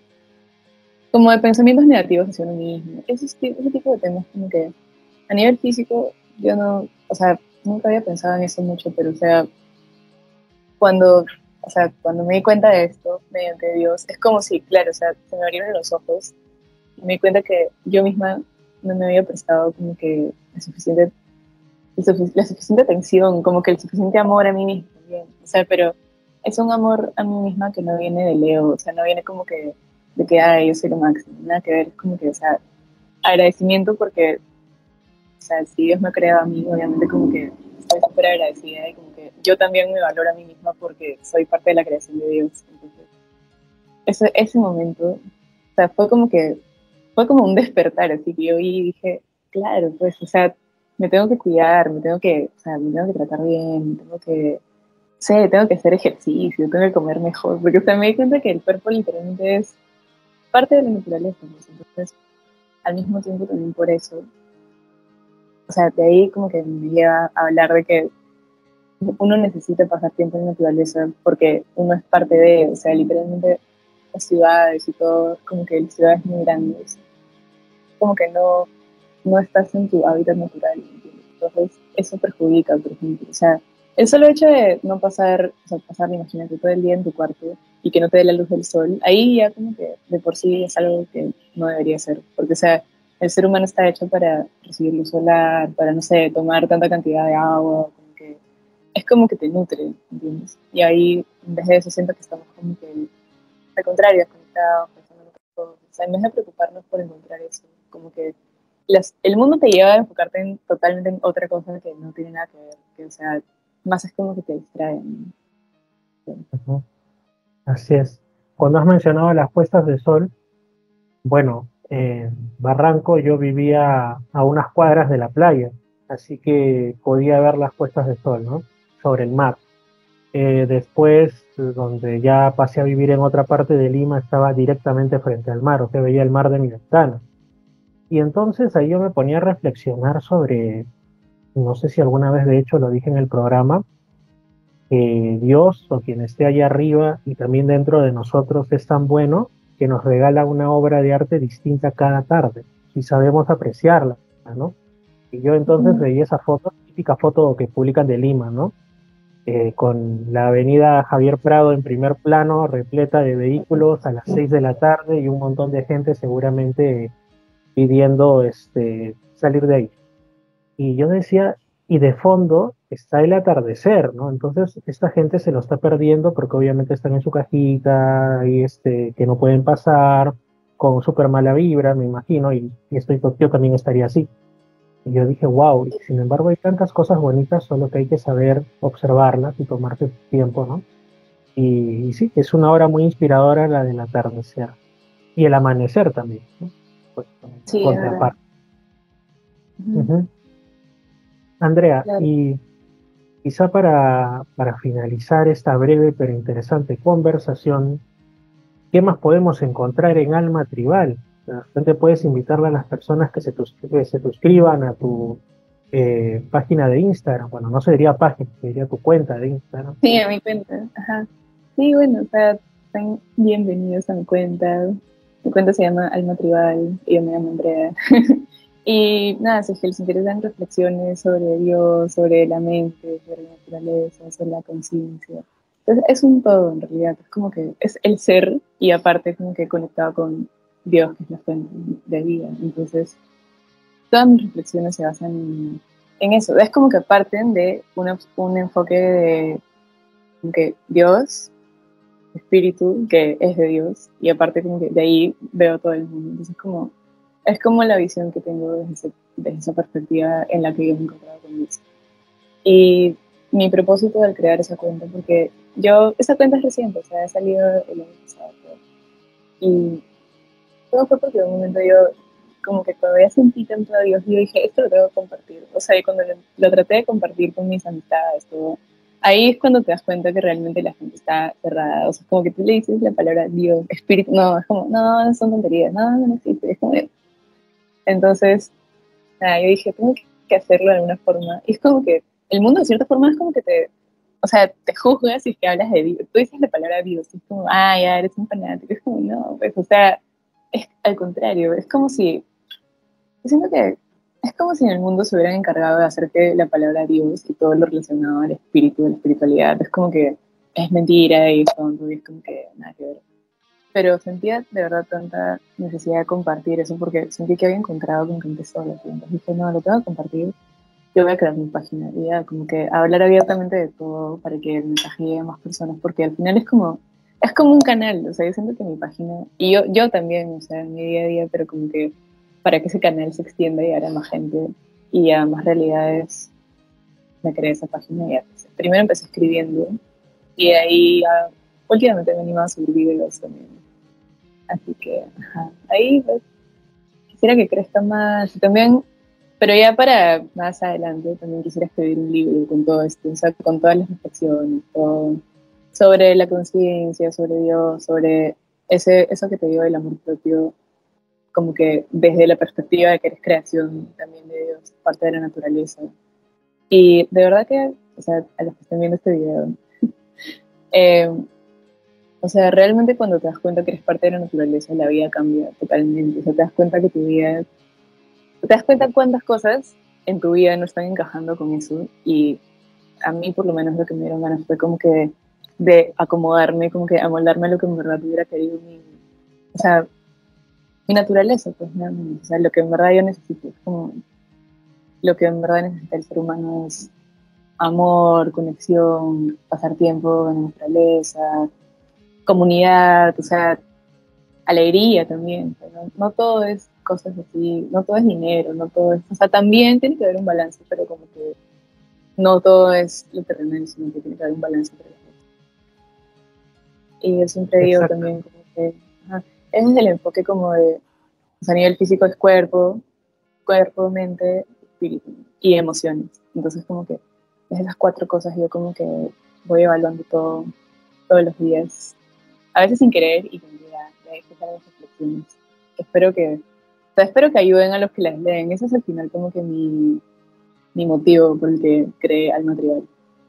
como de pensamientos negativos hacia uno mismo. Ese tipo de temas como que a nivel físico yo no, o sea, nunca había pensado en eso mucho, pero o sea, cuando, cuando me di cuenta de esto, mediante Dios, es como si, claro, o sea, se me abrieron los ojos y me di cuenta que yo misma no me había prestado como que la suficiente atención, como que el suficiente amor a mí misma también. O sea, pero es un amor a mí misma que no viene del ego, o sea, no viene como que de que, ay, yo soy lo máximo, nada que ver, es como que, o sea, agradecimiento porque O sea, si Dios me ha creado a mí, obviamente como que estoy súper agradecida y como que yo también me valoro a mí misma porque soy parte de la creación de Dios. Entonces, ese momento, o sea, fue como un despertar, así que yo vi y dije, claro, pues, o sea, me tengo que cuidar, o sea, me tengo que tratar bien, tengo que hacer ejercicio, tengo que comer mejor, porque, o sea, me di cuenta que el cuerpo literalmente es parte de la naturaleza, ¿no? Entonces, al mismo tiempo también por eso, o sea, de ahí como que me lleva a hablar de que uno necesita pasar tiempo en la naturaleza porque uno es parte de, o sea, literalmente las ciudades y todo, como que las ciudades muy grandes, como que no estás en tu hábitat natural, ¿entiendes? Entonces, eso perjudica, por ejemplo, o sea, el solo hecho de no pasar, o sea, pasar, imagínate, todo el día en tu cuarto y que no te dé la luz del sol, ahí ya como que de por sí es algo que no debería ser, porque, o sea, el ser humano está hecho para recibir luz solar, para, no sé, tomar tanta cantidad de agua, como que es como que te nutre, ¿entiendes? Y ahí, en vez de eso, siento que estamos como que, al contrario, desconectados, pensando en otras cosas. O sea, en vez de preocuparnos por encontrar eso, como que el mundo te lleva a enfocarte totalmente en otra cosa que no tiene nada que ver, que, o sea, más es como que te distraen. Ujú. Así es. Cuando has mencionado las puestas de sol, bueno, en Barranco yo vivía a unas cuadras de la playa, así que podía ver las puestas de sol, ¿no? Sobre el mar. Después, donde ya pasé a vivir en otra parte de Lima, estaba directamente frente al mar, o sea, veía el mar de mi ventana. Y entonces ahí yo me ponía a reflexionar sobre, no sé si alguna vez de hecho lo dije en el programa, que Dios o quien esté allá arriba y también dentro de nosotros es tan bueno que nos regala una obra de arte distinta cada tarde, si sabemos apreciarla, ¿no? Y yo entonces Ujú. veía esa foto, típica foto que publican de Lima, ¿no? Con la avenida Javier Prado en primer plano, repleta de vehículos a las 6 de la tarde y un montón de gente seguramente pidiendo salir de ahí. Y yo decía, y de fondo está el atardecer, ¿no? Entonces, esta gente se lo está perdiendo porque obviamente están en su cajita y que no pueden pasar con súper mala vibra, me imagino, y yo también estaría así. Y yo dije, wow, y sin embargo hay tantas cosas bonitas, solo que hay que saber observarlas y tomarse tiempo, ¿no? Y sí, es una hora muy inspiradora la del atardecer. Y el amanecer también, ¿no? Pues, Sí, es verdad. contraparte. Ujú. Ujú. Andrea, Claro. y quizá para finalizar esta breve pero interesante conversación, ¿qué más podemos encontrar en Alma Tribal? De repente puedes invitarle a las personas que se suscriban a tu página de Instagram. Bueno, no sería página, sería tu cuenta de Instagram. Sí, a mi cuenta. Ajá. Sí, bueno, o sea, están bienvenidos a mi cuenta. Mi cuenta se llama Alma Tribal y yo me llamo Andrea. Y nada, si es que les interesan reflexiones sobre Dios, sobre la mente, sobre la naturaleza, sobre la conciencia. Entonces, es un todo en realidad. Es como que es el ser y aparte como que conectado con Dios, que es la fuente de vida. Entonces, todas mis reflexiones se basan en eso. Es como que parten de un enfoque de como que Dios, espíritu, que es de Dios, y aparte como que de ahí veo todo el mundo. Entonces es como la visión que tengo desde esa perspectiva en la que yo me he encontrado con Dios. Y mi propósito al crear esa cuenta, porque esa cuenta es reciente, o sea, ha salido el año pasado, creo. Y todo fue porque en un momento yo, como que todavía sentí tanto a Dios, yo dije, esto lo tengo que compartir. O sea, y cuando lo traté de compartir con mis amistades, todo, ahí es cuando te das cuenta que realmente la gente está cerrada. O sea, como que tú le dices la palabra Dios, espíritu, no, es como, no, son tonterías, no existe. Es como, entonces, nada, yo dije, tengo que hacerlo de alguna forma. Y es como que el mundo, de cierta forma, es como que o sea, te juzgas si es que hablas de Dios. Tú dices la palabra Dios, y es como, ah, ya eres un fanático. Es como, no, pues, o sea, es al contrario, es como si, yo siento que es como si en el mundo se hubieran encargado de hacer que la palabra Dios y todo lo relacionado al espíritu, a la espiritualidad, es como que es mentira y son, y es como que nada que ver. Pero sentía de verdad tanta necesidad de compartir eso porque sentí que había encontrado con gente sola. Entonces dije, no, lo tengo que compartir. Yo voy a crear mi página y ya como que hablar abiertamente de todo para que el mensaje llegue a más personas porque al final es como un canal. O sea, yo siento que mi página, y yo también, o sea, en mi día a día, pero como que para que ese canal se extienda y haya más gente, y a más realidades me creé esa página y ya empecé. Primero empecé escribiendo y de ahí últimamente me animo a subir videos también. Así que, ajá, ahí pues, quisiera que crezca más y también, pero ya para más adelante también quisiera escribir un libro con todo esto, o sea, con todas las reflexiones, todo, sobre la conciencia, sobre Dios, sobre eso que te digo del amor propio, como que desde la perspectiva de que eres creación también de Dios, parte de la naturaleza. Y de verdad que, o sea, a los que están viendo este video, eh, o sea, realmente cuando te das cuenta que eres parte de la naturaleza, la vida cambia totalmente. O sea, te das cuenta que tu vida, te das cuenta cuántas cosas en tu vida no están encajando con eso. Y a mí, por lo menos, lo que me dieron ganas fue como que de acomodarme, como que amoldarme a lo que en verdad hubiera querido o sea, mi naturaleza, pues, nada más. O sea, lo que en verdad yo necesito, es como lo que en verdad necesita el ser humano es amor, conexión, pasar tiempo en la naturaleza, comunidad, o sea, alegría también. ¿No? No todo es cosas así, no todo es dinero, no todo es, o sea, también tiene que haber un balance, pero como que no todo es lo terrenal, sino que tiene que haber un balance entre las cosas. Y yo siempre digo Exacto. también como que, ajá, ese es el enfoque como de, o sea, a nivel físico es cuerpo, mente, espíritu y emociones. Entonces como que desde esas cuatro cosas yo como que voy evaluando todo, todos los días, a veces sin querer y con idea de empezar las reflexiones. Espero que, o sea, espero que ayuden a los que las leen. Ese es al final como que mi motivo por el que creé al material.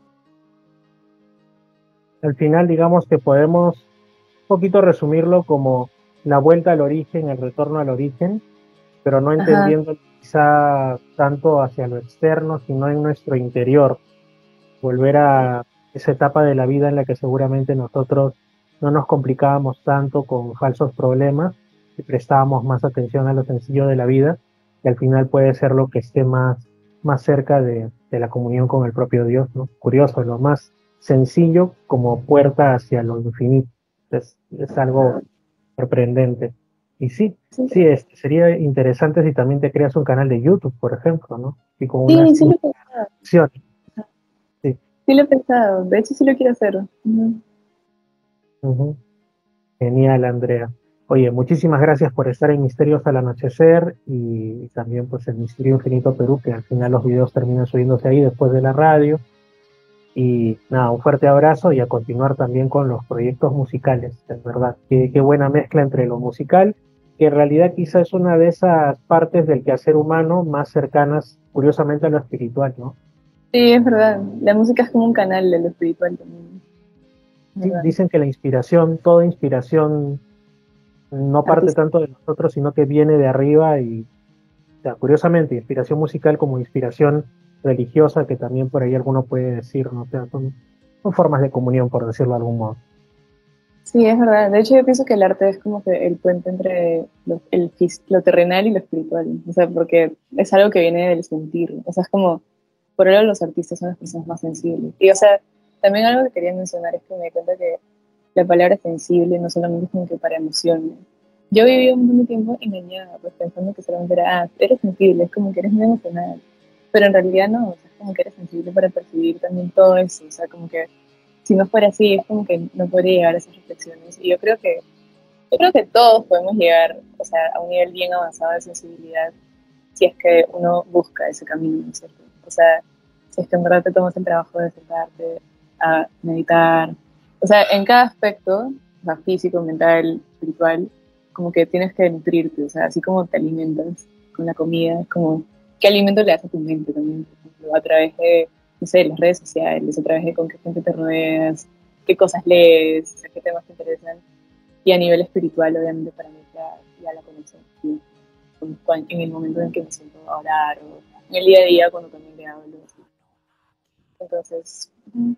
Al final, digamos que podemos un poquito resumirlo como la vuelta al origen, el retorno al origen, pero no Ajá, entendiendo quizá tanto hacia lo externo, sino en nuestro interior. Volver a esa etapa de la vida en la que seguramente nosotros no nos complicábamos tanto con falsos problemas y prestábamos más atención a lo sencillo de la vida, y al final puede ser lo que esté más cerca de la comunión con el propio Dios, ¿no? Curioso, lo más sencillo como puerta hacia lo infinito. Es algo sorprendente. Y sí, sí, sí, sería interesante si también te creas un canal de YouTube, por ejemplo, ¿no? Y con sí, unas sí lo he pensado. instrucciones. Sí. Sí lo he pensado. De hecho, sí lo quiero hacer. Ujú. Ujú. Genial, Andrea. Oye, muchísimas gracias por estar en Misterios al Anochecer y también pues el Misterio Infinito Perú, que al final los videos terminan subiéndose ahí después de la radio. Y nada, un fuerte abrazo y a continuar también con los proyectos musicales, es verdad. Qué buena mezcla entre lo musical, que en realidad quizás es una de esas partes del quehacer humano más cercanas, curiosamente, a lo espiritual, ¿no? Sí, es verdad. La música es como un canal de lo espiritual también. Es Sí, verdad. dicen que la inspiración, toda inspiración no parte Artista. tanto de nosotros, sino que viene de arriba y, o sea, curiosamente, inspiración musical como inspiración religiosa, que también por ahí alguno puede decir, ¿no? O sea, son formas de comunión, por decirlo de algún modo. Sí, es verdad. De hecho, yo pienso que el arte es como que el puente entre lo terrenal y lo espiritual. O sea, porque es algo que viene del sentir. O sea, es como, por ello los artistas son las personas más sensibles. Y, o sea, también algo que quería mencionar es que me di cuenta que la palabra sensible no solamente es como que para emociones. Yo viví un montón de tiempo engañada, pues pensando que solamente era, eres sensible, es como que eres muy emocional. Pero en realidad no, o sea, es como que eres sensible para percibir también todo eso. O sea, como que si no fuera así, es como que no podría llegar a esas reflexiones. Y yo creo que todos podemos llegar, o sea, a un nivel bien avanzado de sensibilidad si es que uno busca ese camino, ¿no es cierto? O sea, si es que en verdad te tomas el trabajo de sentarte a meditar. O sea, en cada aspecto, o sea, físico, mental, espiritual, como que tienes que nutrirte, o sea, así como te alimentas con la comida, como qué alimento le das a tu mente también, por ejemplo, a través de, no sé, las redes sociales, a través de con qué gente te rodeas, qué cosas lees, o sea, qué temas te interesan. Y a nivel espiritual, obviamente, para mí ya la conexión, ¿sí? En el momento en que me siento a orar o en el día a día cuando también le hablo. ¿Sí? Entonces,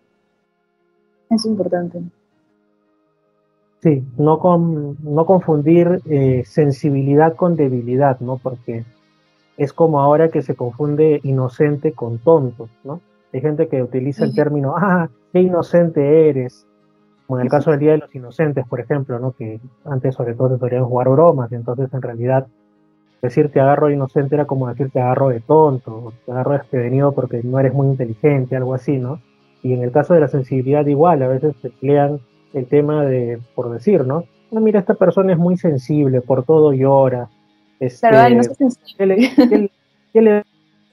es importante. Sí, no confundir sensibilidad con debilidad, ¿no? Porque es como ahora que se confunde inocente con tonto, ¿no? Hay gente que utiliza el Sí, término, qué inocente eres, como en el caso del Día de los Inocentes, por ejemplo, ¿no? Que antes sobre todo se solían jugar bromas, y entonces en realidad Decir te agarro de inocente era como decir te agarro de tonto, o te agarro desprevenido porque no eres muy inteligente, algo así, ¿no? Y en el caso de la sensibilidad igual, a veces se emplean el tema de, por decir, ¿no? No, mira, esta persona es muy sensible, por todo llora, Claro, ay, no sé ¿qué le, sensible. qué le- qué le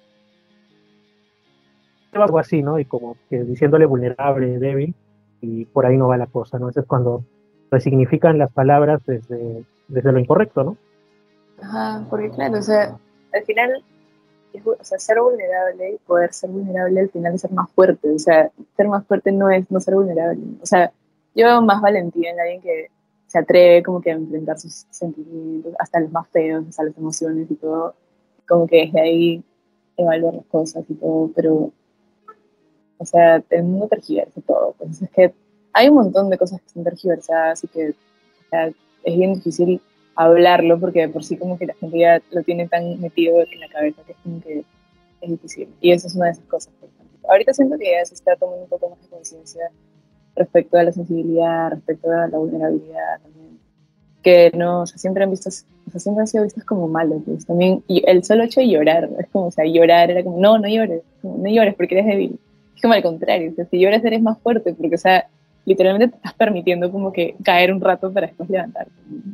algo así, ¿no? Y como que diciéndole vulnerable, débil, y por ahí no va la cosa, ¿no? Eso es cuando resignifican las palabras desde lo incorrecto, ¿no? Ajá, porque claro, o sea, al final, o sea, ser vulnerable y poder ser vulnerable al final es ser más fuerte. O sea, ser más fuerte no es no ser vulnerable. O sea, yo veo más valentía en alguien que se atreve como que a enfrentar sus sentimientos, hasta los más feos, hasta las emociones y todo, como que desde ahí evaluar las cosas y todo, pero, o sea, el mundo tergiversa todo. Pues es que hay un montón de cosas que están tergiversadas, así que, o sea, es bien difícil hablarlo porque de por sí como que la gente ya lo tiene tan metido en la cabeza que es como que es difícil. Y eso es una de esas cosas, por ejemplo. Ahorita siento que ya se está tomando un poco más de conciencia respecto a la sensibilidad, respecto a la vulnerabilidad también. Que no, o sea, siempre han visto, o sea, siempre han sido vistos como malos, pues también. Y el solo hecho de llorar, es como, o sea, llorar era como, no, no llores, como, no llores porque eres débil. Es como al contrario, o sea, si lloras eres más fuerte, porque, o sea, literalmente te estás permitiendo como que caer un rato para después levantarte.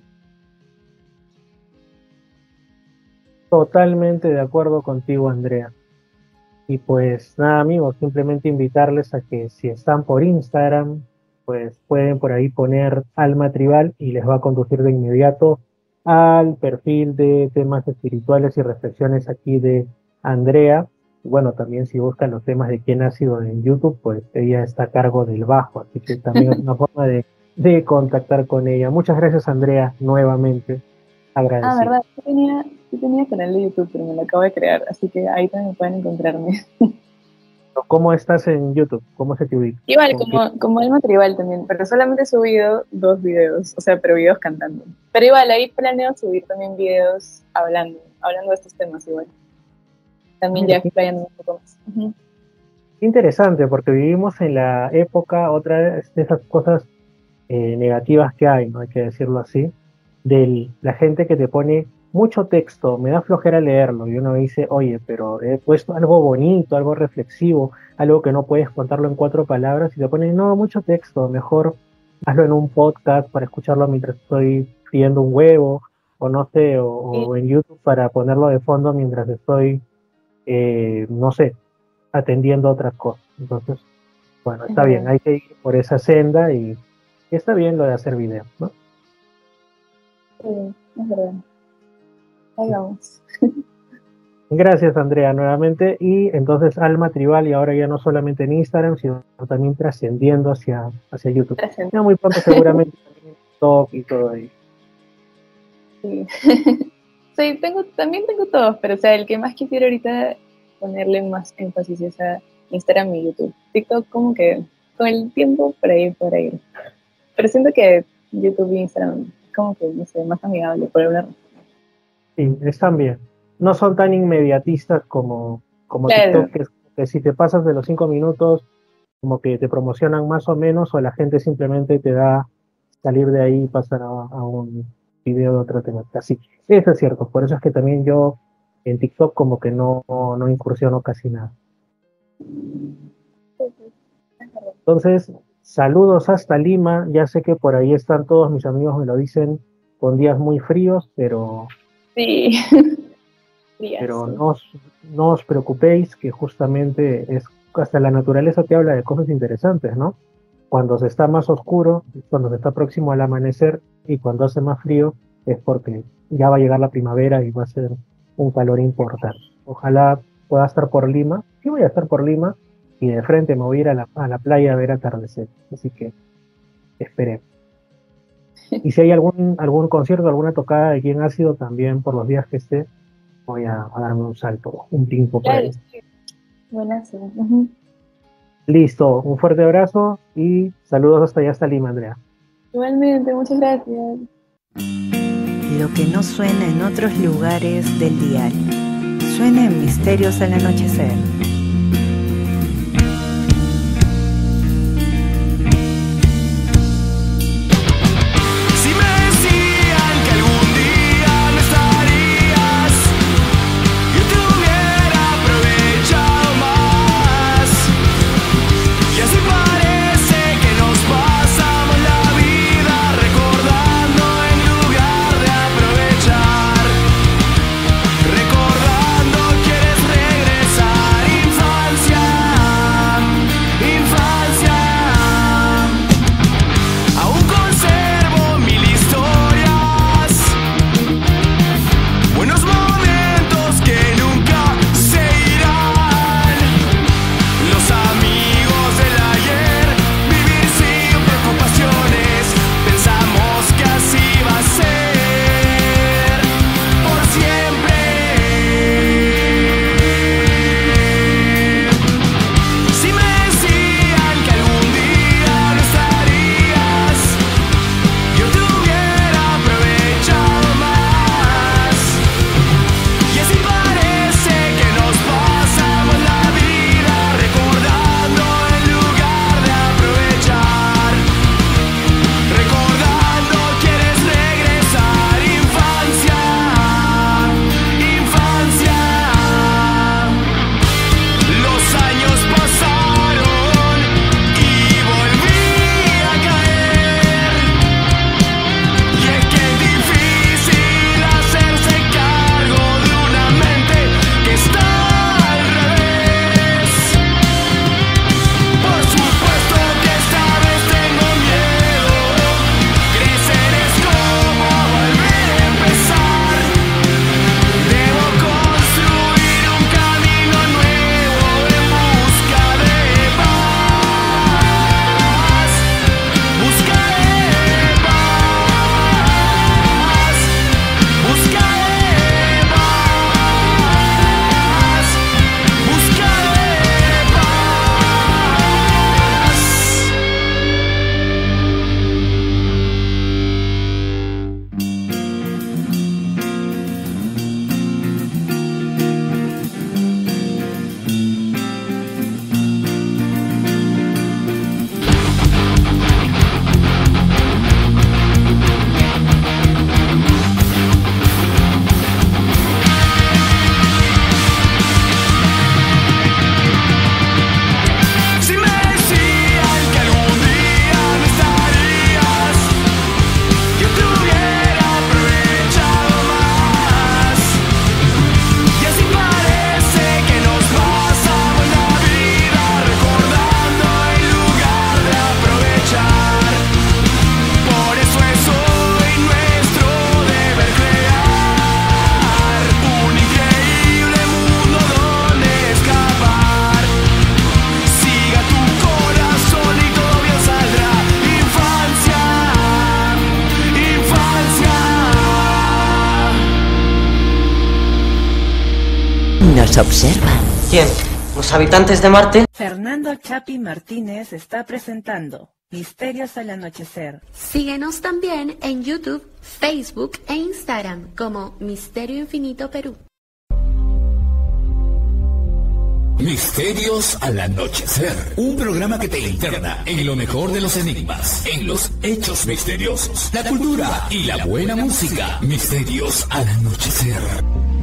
Totalmente de acuerdo contigo, Andrea. Y pues nada, amigos, simplemente invitarles a que si están por Instagram, pues pueden por ahí poner Alma Tribal y les va a conducir de inmediato al perfil de temas espirituales y reflexiones aquí de Andrea. Y bueno, también si buscan los temas de quién ha sido en YouTube, pues ella está a cargo del bajo, así que también es una forma de contactar con ella. Muchas gracias, Andrea, nuevamente Ah, agradecido. verdad, sí tenía canal de YouTube, pero me lo acabo de crear, así que ahí también pueden encontrarme. ¿Cómo estás en YouTube? ¿Cómo se te ubica? Igual, ¿Con qué? como Alma Tribal también, pero solamente he subido 2 videos, o sea, pero videos cantando. Pero igual, ahí planeo subir también videos hablando de estos temas igual. También ya Mira, explayando un poco más. Ujú. interesante, porque vivimos en la época, otra de esas cosas negativas que hay, ¿no? Hay que decirlo así, de la gente que te pone mucho texto, me da flojera leerlo, y uno dice, oye, pero he puesto algo bonito, algo reflexivo, algo que no puedes contarlo en 4 palabras, y te ponen, no, mucho texto, mejor hazlo en un podcast para escucharlo mientras estoy friendo un huevo, o no sé, Y, o en YouTube para ponerlo de fondo mientras estoy, no sé, atendiendo otras cosas. Entonces, bueno, es está bien, verdad, hay que ir por esa senda y está bien lo de hacer videos, ¿no? sí, es verdad. Ahí vamos. Gracias, Andrea, nuevamente. Y entonces Alma Tribal y ahora ya no solamente en Instagram, sino también trascendiendo hacia YouTube. Presente. Ya muy pronto seguramente también en TikTok y todo ahí. Sí. Sí, también tengo todos, pero o sea, el que más quisiera ahorita ponerle más énfasis es a Instagram y YouTube. TikTok como que con el tiempo por ahí. Pero siento que YouTube e Instagram es como que, no sé, más amigable por alguna razón. Sí, están bien. No son tan inmediatistas como TikTok, Claro, que si te pasas de los 5 minutos, como que te promocionan más o menos, o la gente simplemente te da salir de ahí y pasar a un video de otra temática. Sí, eso es cierto. Por eso es que también yo en TikTok como que no incursiono casi nada. Entonces, saludos hasta Lima. Ya sé que por ahí están todos mis amigos, me lo dicen, con días muy fríos, sí, pero frías. no os preocupéis, que justamente es hasta la naturaleza te habla de cosas interesantes, ¿no? Cuando se está más oscuro, cuando se está próximo al amanecer y cuando hace más frío, es porque ya va a llegar la primavera y va a ser un calor importante. Ojalá pueda estar por Lima. Sí voy a estar por Lima y de frente me voy a ir a la playa a ver atardecer. Así que esperemos. Y si hay algún concierto, alguna tocada de quien ha sido también por los días que esté, voy a darme un salto, un tiempo por Claro, ahí. sí. Buenazo. Ujú. Listo, un fuerte abrazo y saludos hasta allá, hasta Lima, Andrea. Igualmente, muchas gracias. Lo que no suena en otros lugares del dial, suena en Misterios al Anochecer. Si me decían que algún día no estarías Nos observan. ¿Quién? ¿Los habitantes de Marte? Fernando Chapi Martínez está presentando Misterios al Anochecer. Síguenos también en YouTube, Facebook e Instagram como Misterio Infinito Perú. Misterios al Anochecer, un programa que te interna en lo mejor de los enigmas, en los hechos misteriosos, la cultura y la buena música. Misterios al Anochecer.